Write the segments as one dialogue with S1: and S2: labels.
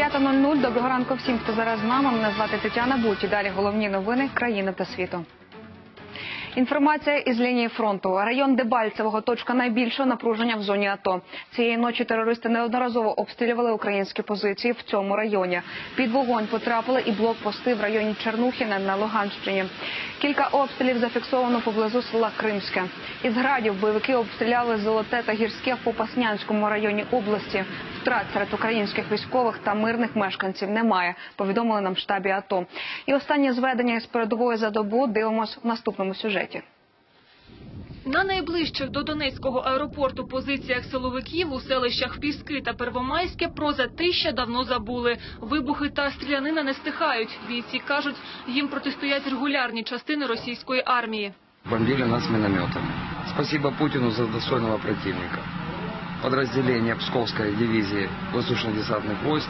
S1: 9:00. Доброго ранку всім, хто зараз з нами. Мене звати Тетяна Будь. І далі головні новини країни та світу. Інформація із лінії фронту. Район Дебальцевого – точка найбільшого напруження в зоні АТО. Цієї ночі терористи неодноразово обстрілювали українські позиції в цьому районі. Під вогонь потрапили і блокпости в районі Чернухіне на Луганщині. Кілька обстрілів зафіксовано поблизу села Кримське. Із градів бойовики обстріляли Золоте та Гірське в Попаснянському районі області. Втрат серед українських військових та мирних мешканців немає, повідомили нам в штабі АТО. І останні зведення із передової за добу дивимось в наступному сюжеті.
S2: На найближчих до Донецького аеропорту позиціях силовиків у селищах Піски та Первомайське про затища давно забули. Вибухи та стрілянина не стихають. Бійці кажуть, їм протистоять регулярні частини російської армії.
S3: Бомбили нас минометами. Спасибо Путину за достойного противника. Подразделения Псковской дивизии воздушно-десантных войск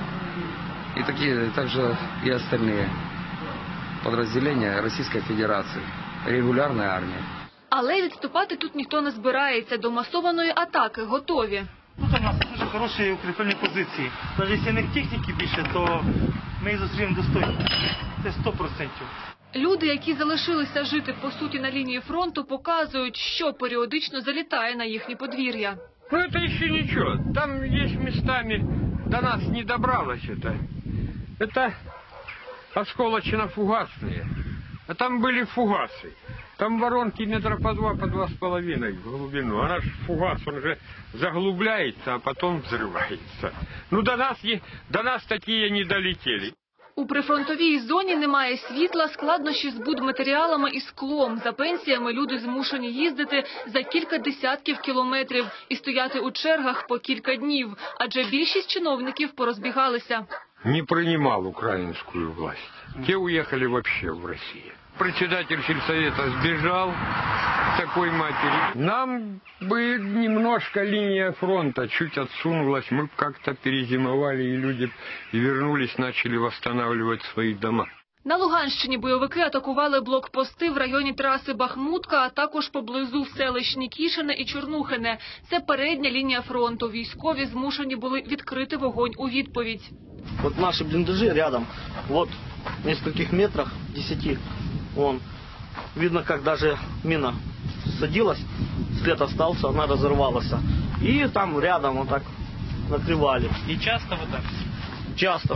S3: и также и остальные подразделения Российской Федерации, регулярной армии.
S2: Але відступати тут ніхто не збирається. До масованої атаки готові.
S4: Тут у нас дуже хороші укріплені позиції. Навіть якщо не техніки більше, то ми їх зустрінемо достойно. Це 100%.
S2: Люди, які залишилися жити, по суті, на лінії фронту, показують, що періодично залітає на їхні подвір'я.
S5: Ну, это еще ничего. Там есть местами, до нас не добралось это. Это осколочно-фугасные. А там были фугасы. Там воронки метра по 2,5 в глубину. А наш фугас, он же заглубляется, а потом взрывается. Ну, до нас такие не долетели.
S2: У прифронтовій зоні немає світла, складнощі з будматеріалами і склом. За пенсіями люди змушені їздити за кілька десятків кілометрів і стояти у чергах по кілька днів, адже більшість чиновників порозбігалися.
S5: Не принимал украинскую власть. Те уехали вообще в Россию. Председатель сельсовета сбежал с такой матери. Нам бы немножко линия фронта чуть отсунулась, мы бы как-то перезимовали, и люди вернулись, начали восстанавливать свои дома.
S2: На Луганщині бойовики атакували блокпости в районі траси Бахмутка, а також поблизу в селищ Нікішине і Чорнухине. Це передня лінія фронту. Військові змушені були відкрити вогонь у відповідь.
S6: Вот наши блиндажи рядом, вот в нескольких метрах, 10, вон, видно, как даже мина садилась, след остался, она разорвалась. И там рядом вот так накрывали.
S4: І часто вот так?
S6: Часто.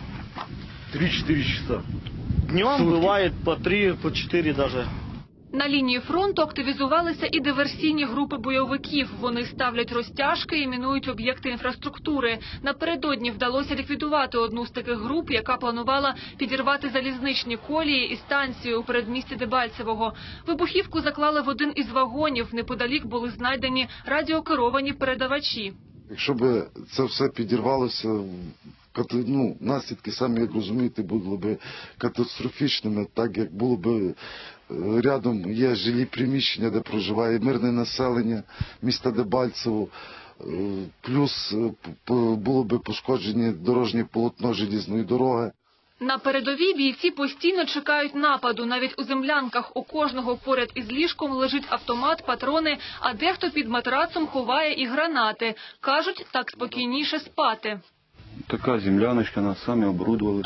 S7: 3-4 часа.
S6: Днем бывает по 3, по 4 даже.
S2: На лінії фронту активізувалися і диверсійні групи бойовиків. Вони ставлять розтяжки і мінують об'єкти інфраструктури. Напередодні вдалося ліквідувати одну з таких груп, яка планувала підірвати залізничні колії і станцію у передмісті Дебальцевого. Вибухівку заклали в один із вагонів. Неподалік були знайдені радіокеровані передавачі.
S7: Якщо б це все підірвалося, наслідки, самі, як розумієте, були б катастрофічними, так як було б рядом є жилі приміщення, де проживає мирне населення міста Дебальцево, плюс було б пошкоджені дорожнє полотно желізної дороги.
S2: На передовій бійці постійно чекають нападу. Навіть у землянках у кожного поряд із ліжком лежить автомат, патрони, а дехто під матрацом ховає і гранати. Кажуть, так спокійніше спати.
S8: Така земляночка, нас самі оборудували.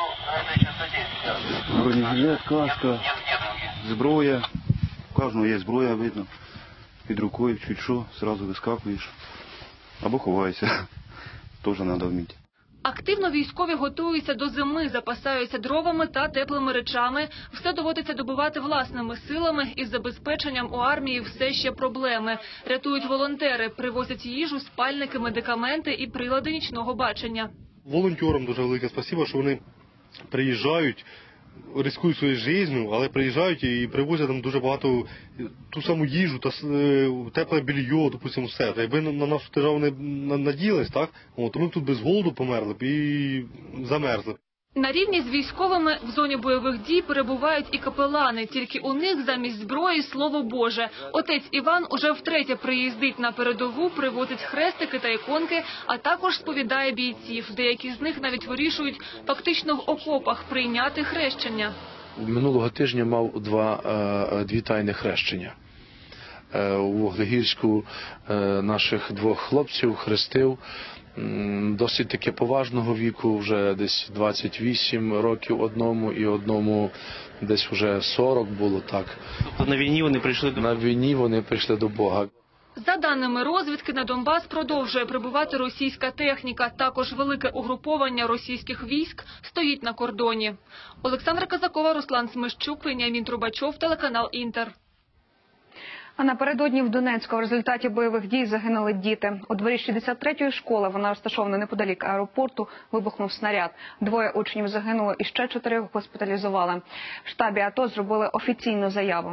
S8: Бронежилет, каска, зброя. У кожного є зброя, видно. Під рукою, чуть що, одразу вискакуєш. Або ховаєшся. Теж треба вміти.
S2: Активно військові готуються до зими, запасаються дровами та теплими речами. Все доводиться добувати власними силами. Із забезпеченням у армії все ще проблеми. Рятують волонтери, привозять їжу, спальники, медикаменти і прилади нічного бачення.
S4: Волонтерам дуже велике спасибо, що вони приїжджають, ризикують своєю життю, але приїжджають і привозять нам дуже багато ту саму їжу, та тепле белье, допустимо, все. Якби на нашу державу не надіялись, так, то ми б тут без голоду померли б і замерзли.
S2: На рівні з військовими в зоні бойових дій перебувають і капелани. Тільки у них замість зброї слово Боже. Отець Іван уже втретє приїздить на передову, привозить хрестики та іконки, а також сповідає бійців. Деякі з них навіть вирішують фактично в окопах прийняти хрещення.
S9: Минулого тижня мав дві тайни хрещення. у Вуглегірську наших двох хлопців, хрестив. Досить таки поважного віку, вже десь 28 років одному і одному десь вже 40 було так.
S6: Тобто на війні вони прийшли до...
S9: На війні вони прийшли до Бога.
S2: За даними розвідки, на Донбас продовжує прибувати російська техніка. Також велике угруповання російських військ стоїть на кордоні. Олександра Казакова, Руслан Смещук, Веніамін Трубачов, телеканал «Інтер».
S1: А напередодні в Донецьку в результаті бойових дій загинули діти. У дворі 63-ї школи, вона розташована неподалік аеропорту, вибухнув снаряд. 2 учнів загинуло і ще 4 госпіталізували. В штабі АТО зробили офіційну заяву.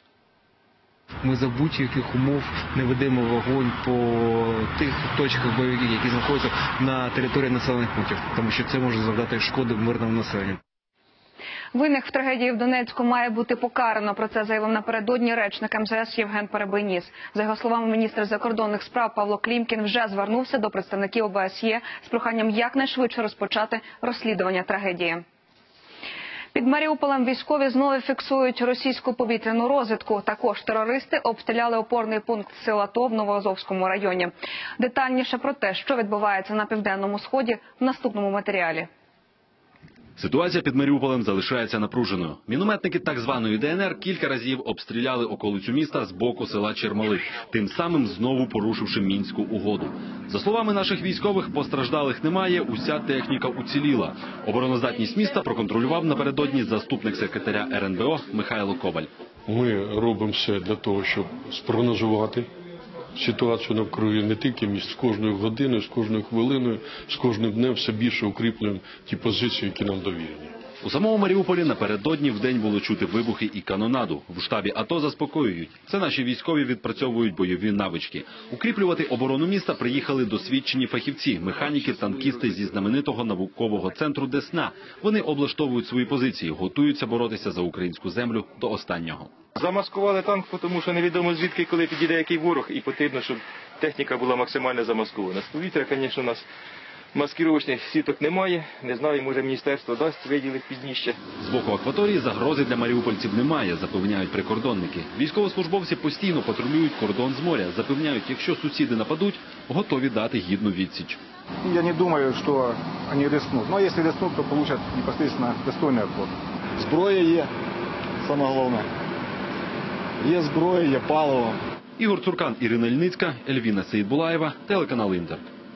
S10: Ми за будь-яких умов не ведемо вогонь по тих точках бойових, які знаходяться на території населених пунктів, тому що це може завдати шкоди мирному населенню.
S1: Винних в трагедії в Донецьку має бути покарано. Про це заявив напередодні речник МЗС Євген Перебийніс. За його словами, міністр закордонних справ Павло Клімкін вже звернувся до представників ОБСЄ з проханням якнайшвидше розпочати розслідування трагедії. Під Маріуполем військові знову фіксують російську повітряну розвідку. Також терористи обстріляли опорний пункт сил АТО в Новоазовському районі. Детальніше про те, що відбувається на Південному Сході, в наступному матеріалі.
S11: Ситуація під Маріуполем залишається напруженою. Мінометники так званої ДНР кілька разів обстріляли околицю міста з боку села Чермали, тим самим знову порушивши Мінську угоду. За словами наших військових, постраждалих немає, уся техніка уціліла. Обороноздатність міста проконтролював напередодні заступник секретаря РНБО Михайло Коваль.
S12: Ми робимо все для того, щоб спрогнозувати ситуацію навкруги не тільки міст, з кожною годиною, з кожною хвилиною, з кожним днем все більше укріплюємо ті позиції, які нам довірені.
S11: У самому Маріуполі напередодні вдень було чути вибухи і канонаду. В штабі АТО заспокоюють. Це наші військові відпрацьовують бойові навички. Укріплювати оборону міста приїхали досвідчені фахівці, механіки, танкісти зі знаменитого наукового центру Десна. Вони облаштовують свої позиції, готуються боротися за українську землю до останнього.
S13: Замаскували танк, тому що невідомо звідки, коли підійде який ворог, і потрібно, щоб техніка була максимально замаскована. З повітря, звісно, у нас маскировочних сіток немає. Не знаю, може міністерство дасть виділити пізніше.
S11: З боку акваторії загрози для маріупольців немає, запевняють прикордонники. Військовослужбовці постійно патрулюють кордон з моря. Запевняють, якщо сусіди нападуть, готові дати гідну відсіч.
S14: Я не думаю, що вони рискнуть. Ну, а якщо рискнуть, то получать непосредственно достойний отпор.
S15: Зброя є, саме головне. Є зброя, є паливо.
S11: Ігор Цуркан, Ірина Ільницька, Ельвіна Сейдбулаєва, телеканал «Інтер».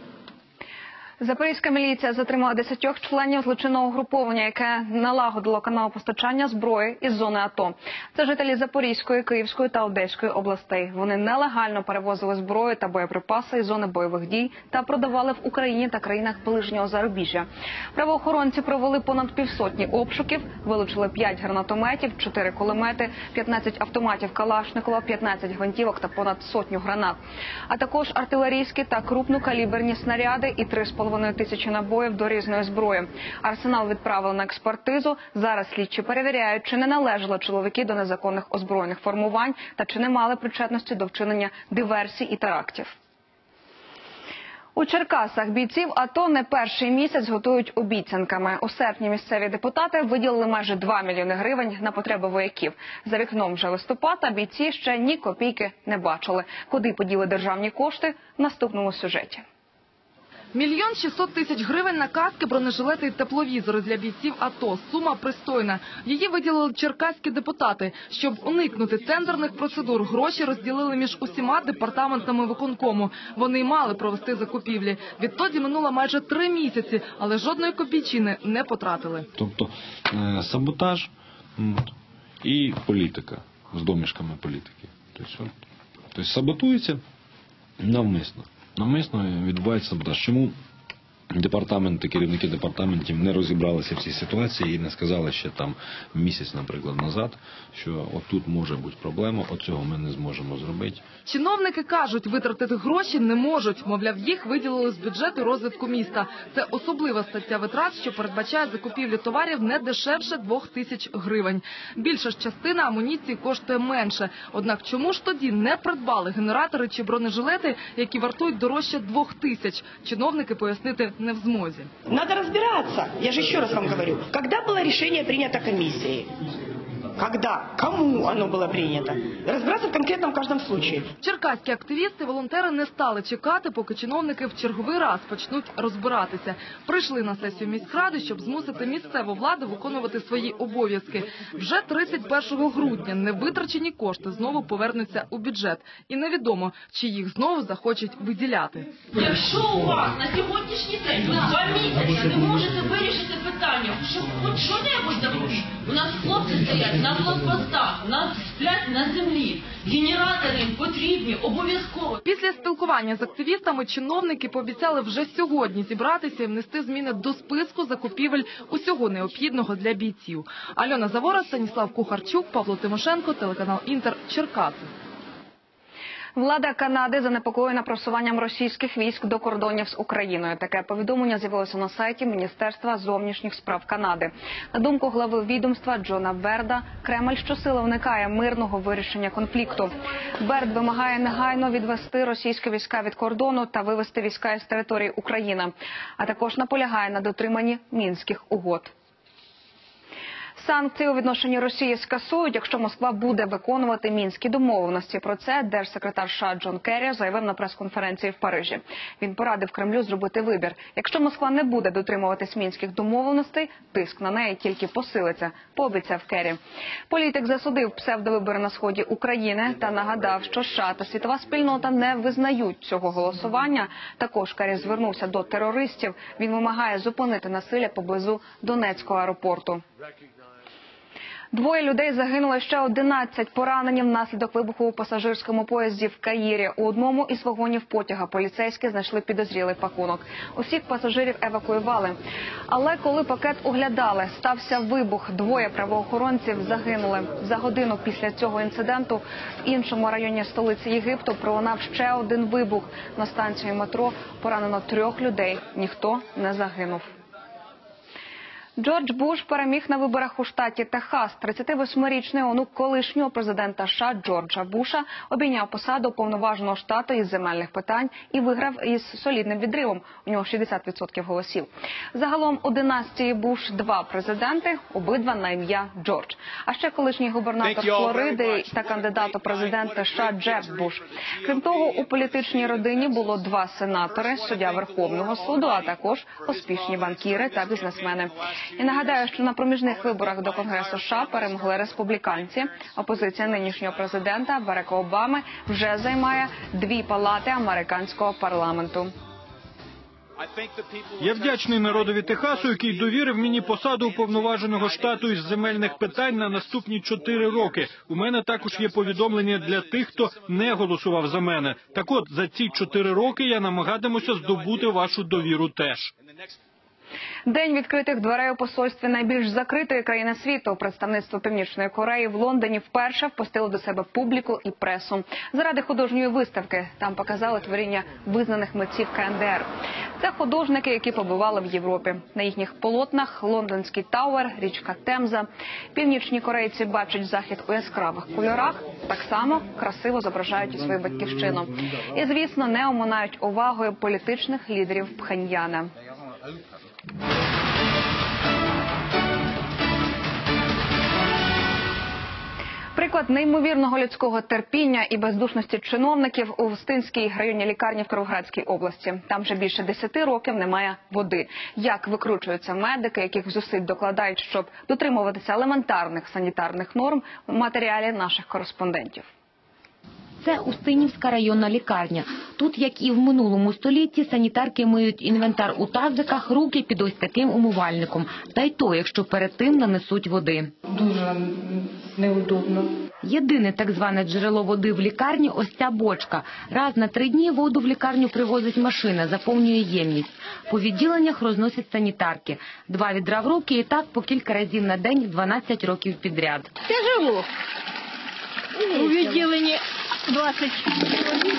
S1: Запорізька міліція затримала 10 членів злочинного угруповання, яке налагодило канал постачання зброї із зони АТО. Це жителі Запорізької, Київської та Одеської областей. Вони нелегально перевозили зброю та боєприпаси із зони бойових дій та продавали в Україні та країнах ближнього зарубіжжя. Правоохоронці провели понад півсотні обшуків, вилучили 5 гранатометів, 4 кулемети, 15 автоматів Калашникова, 15 гвинтівок та понад сотню гранат. А також артилерійські та крупнокаліберні снаряди і 3,5 тисячі набоїв до різної зброї. Арсенал відправили на експертизу. Зараз слідчі перевіряють, чи не належали чоловіки до незаконних озброєних формувань та чи не мали причетності до вчинення диверсій і терактів. У Черкасах бійців АТО не перший місяць готують обіцянками. У серпні місцеві депутати виділили майже 2 мільйони гривень на потреби вояків. За вікном вже листопад, а бійці ще ні копійки не бачили. Куди поділи державні кошти – в наступному сюжеті.
S16: 1 600 000 гривень на каски, бронежилети і тепловізори для бійців АТО. Сума пристойна. Її виділили черкаські депутати. Щоб уникнути тендерних процедур, гроші розділили між усіма департаментами виконкому. Вони й мали провести закупівлі. Відтоді минуло майже 3 місяці, але жодної копійчини не потратили.
S17: Тобто саботаж і політика, з домішками політики. Тобто саботується навмисно. Навмисно відбувається саботаж. Чому департаменти, керівники департаментів не розібралися в цій ситуації і не сказали ще там місяць, наприклад, назад, що отут може бути проблема, оцього ми не зможемо зробити.
S16: Чиновники кажуть, витратити гроші не можуть. Мовляв, їх виділили з бюджету розвитку міста. Це особлива стаття витрат, що передбачає закупівлю товарів не дешевше 2 тисяч гривень. Більша ж частина амуніції коштує менше. Однак чому ж тоді не придбали генератори чи бронежилети, які вартують дорожче 2 тисяч? Чиновники пояснити не в змозі.
S18: Надо разбираться. Я же еще раз вам говорю. Когда было решение принято комиссией? когда, кому оно было принято. Разбираться конкретно в каждом случае.
S16: Черкаські активісти, волонтери не стали чекати, поки чиновники в черговий раз почнуть розбиратися. Прийшли на сесію міськради, щоб змусити місцеву владу виконувати свої обов'язки. Вже 31 грудня невитрачені кошти знову повернуться у бюджет. І невідомо, чи їх знову захочуть виділяти.
S19: Якщо у вас на сьогоднішній день, ви 2 місяці не можете вирішити питання, щоб хоч що-небудь закупити. У нас хлопці стоять на блокпостах, у нас сплять на землі. Генератори їм потрібні, обов'язково.
S16: Після спілкування з активістами чиновники пообіцяли вже сьогодні зібратися і внести зміни до списку закупівель усього необхідного для бійців. Альона Завора, Станіслав Кухарчук, Павло Тимошенко, телеканал Інтер, Черкаси.
S1: Влада Канади занепокоєна просуванням російських військ до кордонів з Україною. Таке повідомлення з'явилося на сайті Міністерства зовнішніх справ Канади. На думку глави відомства Джона Берда, Кремль щосили уникає мирного вирішення конфлікту. Берд вимагає негайно відвести російські війська від кордону та вивести війська із території України, а також наполягає на дотриманні Мінських угод. Санкції у відношенні Росії скасують, якщо Москва буде виконувати мінські домовленості. Про це держсекретар США Джон Керрі заявив на прес-конференції в Парижі. Він порадив Кремлю зробити вибір. Якщо Москва не буде дотримуватись мінських домовленостей, тиск на неї тільки посилиться, пообіцяв Керрі. Політик засудив псевдовибори на сході України та нагадав, що США та світова спільнота не визнають цього голосування. Також Керрі звернувся до терористів. Він вимагає зупинити насилля поблизу Донецького аеропорту. 2 людей загинули, ще 11 поранені внаслідок вибуху у пасажирському поїзді в Каїрі. У одному із вагонів потяга поліцейські знайшли підозрілий пакунок. Усіх пасажирів евакуювали. Але коли пакет оглядали, стався вибух. 2 правоохоронців загинули. За годину після цього інциденту в іншому районі столиці Єгипту пролунав ще один вибух. На станції метро поранено 3 людей. Ніхто не загинув. Джордж Буш переміг на виборах у штаті Техас. 38-річний онук колишнього президента США Джорджа Буша обійняв посаду уповноваженого штату із земельних питань і виграв із солідним відривом. У нього 60% голосів. Загалом у династії Буш 2 президенти, обидва на ім'я Джордж. А ще колишній губернатор Флориди та кандидат у президенти США Джеб Буш. Крім того, у політичній родині було 2 сенатори, суддя Верховного суду, а також успішні банкіри та бізнесмени. І нагадаю, що на проміжних виборах до Конгресу США перемогли республіканці. Опозиція нинішнього президента Барака Обами вже займає 2 палати американського парламенту.
S20: Я вдячний народові Техасу, який довірив мені посаду уповноваженого штату із земельних питань на наступні 4 роки. У мене також є повідомлення для тих, хто не голосував за мене. Так от, за ці 4 роки я намагатимуся здобути вашу довіру теж.
S1: День відкритих дверей у посольстві найбільш закритої країни світу. Представництво Північної Кореї в Лондоні вперше впустило до себе публіку і пресу. Заради художньої виставки там показали творіння визнаних митців КНДР. Це художники, які побували в Європі. На їхніх полотнах Лондонський Тауер, річка Темза. Північні корейці бачать захід у яскравих кольорах, так само красиво зображають і свою батьківщину. І, звісно, не оминають увагою політичних лідерів Пхеньяна. Приклад неймовірного людського терпіння і бездушності чиновників у Устинській районній лікарні в Кіровоградській області. Там вже більше 10 років немає води. Як викручуються медики, яких зусиль докладають, щоб дотримуватися елементарних санітарних норм, в матеріалі наших кореспондентів.
S21: Це Устинівська районна лікарня. Тут, як і в минулому столітті, санітарки миють інвентар у тазиках, руки під ось таким умивальником. Та й то, якщо перед тим нанесуть води.
S22: Дуже неудобно.
S21: Єдине так зване джерело води в лікарні – ось ця бочка. Раз на 3 дні воду в лікарню привозить машина, заповнює ємність. По відділеннях розносять санітарки. 2 відра в руки і так по кілька разів на день 12 років підряд.
S22: Тяжело. У відділенні 20 чоловік.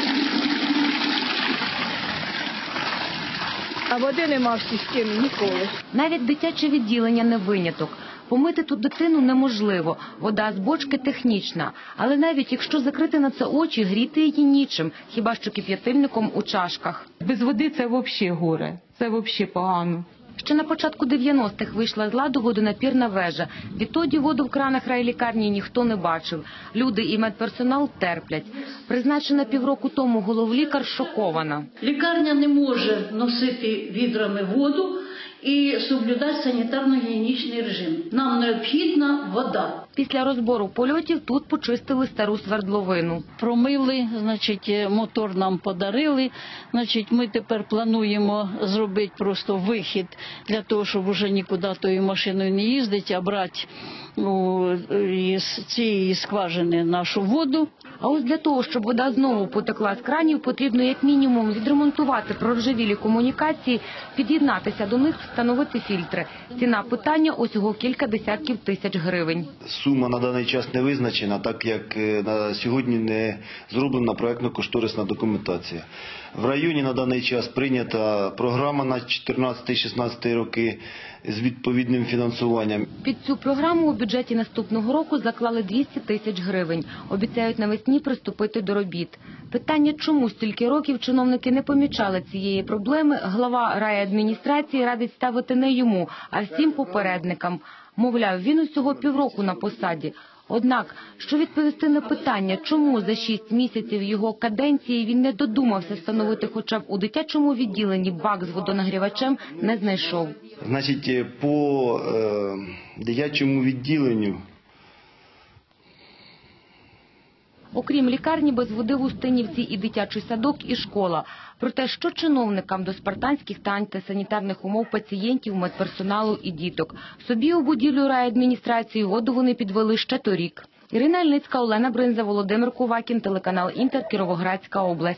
S22: А води нема в системі ніколи.
S21: Навіть дитяче відділення не виняток. Помити тут дитину неможливо. Вода з бочки технічна. Але навіть якщо закрити на це очі, гріти її нічим. Хіба що кип'ятильником у чашках.
S22: Без води це взагалі горе. Це взагалі погано.
S21: Ще на початку 90-х вийшла з ладу водонапірна вежа. Відтоді воду в кранах райлікарні ніхто не бачив. Люди і медперсонал терплять. Призначена півроку тому головлікар шокована.
S3: Лікарня не може носити відрами воду і соблюдати санітарно-гігієнічний режим. Нам необхідна вода.
S21: Після розбору польотів тут почистили стару свердловину.
S3: Промили, мотор нам подарили. Ми тепер плануємо зробити просто вихід для того, щоб вже нікуди тою машиною не їздити, а брати з цієї скважини нашу воду.
S21: А ось для того, щоб вода знову потекла з кранів, потрібно як мінімум відремонтувати проржавілі комунікації, під'єднатися до них, встановити фільтри. Ціна питання усього кілька десятків тисяч гривень.
S5: Сума на даний час не визначена, так як на сьогодні не зроблена проектно-кошторисна документація. В районі на даний час прийнята програма на 14-16 роки з відповідним фінансуванням.
S21: Під цю програму у бюджеті наступного року заклали 200 тисяч гривень. Обіцяють навесні приступити до робіт. Питання, чому стільки років чиновники не помічали цієї проблеми, глава райадміністрації радить ставити не йому, а всім попередникам. Мовляв, він усього півроку на посаді. Однак, що відповісти на питання, чому за 6 місяців його каденції він не додумався встановити хоча б у дитячому відділенні бак з водонагрівачем, не знайшов.
S5: По дитячому відділенню.
S21: Окрім лікарні, без води в Устинівці і дитячий садок, і школа. Проте, що чиновникам до спартанських та антисанітарних умов пацієнтів, медперсоналу і діток. Собі у будівлю райадміністрації воду вони підвели ще торік. Ірина Ільницька, Олена Бринза, Володимир Кувакін, телеканал Інтер, Кіровоградська область.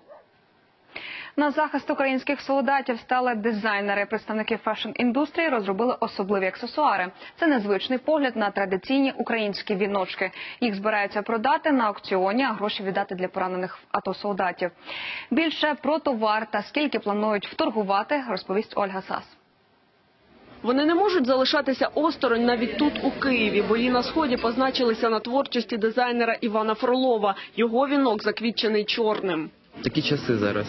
S1: На захист українських солдатів стали дизайнери. Представники фешн-індустрії розробили особливі аксесуари. Це незвичний погляд на традиційні українські віночки. Їх збираються продати на аукціоні, а гроші віддати для поранених в АТО солдатів. Більше про товар та скільки планують вторгувати, розповість Ольга Сас.
S23: Вони не можуть залишатися осторонь навіть тут, у Києві. Бої на Сході позначилися на творчості дизайнера Івана Фролова. Його вінок заквітчений чорним.
S24: Такі часи зараз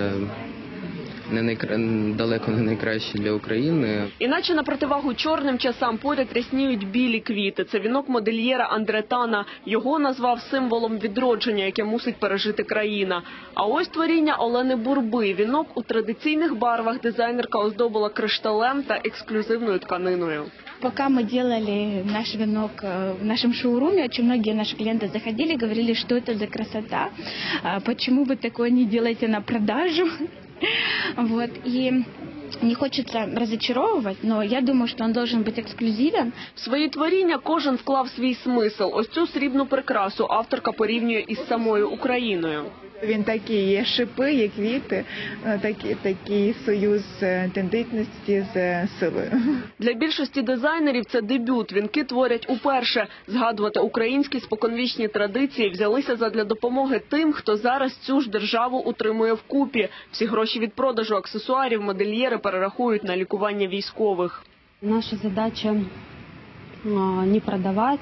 S24: далеко не найкращі для України.
S23: Іначе на противагу чорним часам поряд рясніють білі квіти. Це вінок модельєра Андретана. Його назвав символом відродження, яке мусить пережити країна. А ось творіння Олени Бурби. Вінок у традиційних барвах дизайнерка оздобила кришталем та ексклюзивною тканиною.
S25: Пока мы делали наш венок в нашем шоуруме, очень многие наши клиенты заходили и говорили, что это за красота, почему вы такое не делаете на продажу. Вот. И не хочется разочаровывать, но я думаю, что он должен быть эксклюзивен.
S23: В свої творіння кожен вклав свій смисл. Ось цю срібну прикрасу авторка порівнює із самою Україною.
S26: Він такий, є шипи, є квіти, такий союз тендітності з силою.
S23: Для більшості дизайнерів це дебют. Вінки творять уперше. Згадувати українські споконвічні традиції взялися задля допомоги тим, хто зараз цю ж державу утримує вкупі. Всі гроші від продажу аксесуарів модельєри перерахують на лікування військових.
S27: Наша задача не продавать,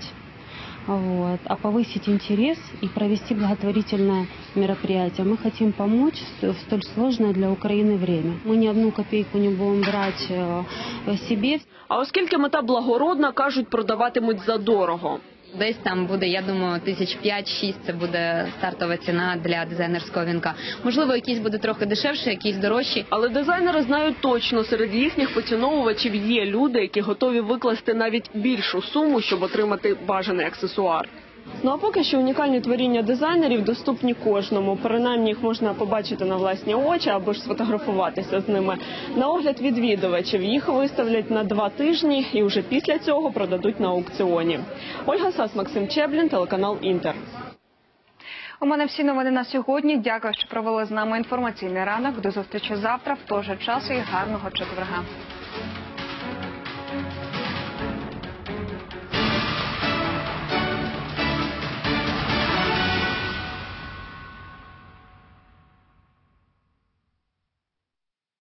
S27: а повысить интерес и провести благотворительное мероприятие. Мы хотим помочь в столь сложное для Украины время. Мы ни одну копейку не будем брать себе.
S23: А оскільки мета благородна, кажуть, продаватимуть задорого.
S28: Десь там буде, я думаю, 5-6 це буде стартова ціна для дизайнерського вінка. Можливо, якийсь буде трохи дешевше, якийсь дорожчий.
S23: Але дизайнери знають точно, серед їхніх поціновувачів є люди, які готові викласти навіть більшу суму, щоб отримати бажаний аксесуар. Ну а поки що унікальні творіння дизайнерів доступні кожному. Принаймні їх можна побачити на власні очі або ж сфотографуватися з ними. На огляд відвідувачів їх виставлять на 2 тижні і вже після цього продадуть на аукціоні. Ольга Сас, Максим Чеблін, телеканал Інтер.
S1: У мене всі новини на сьогодні. Дякую, що провели з нами інформаційний ранок. До зустрічі завтра в той же час і гарного четверга.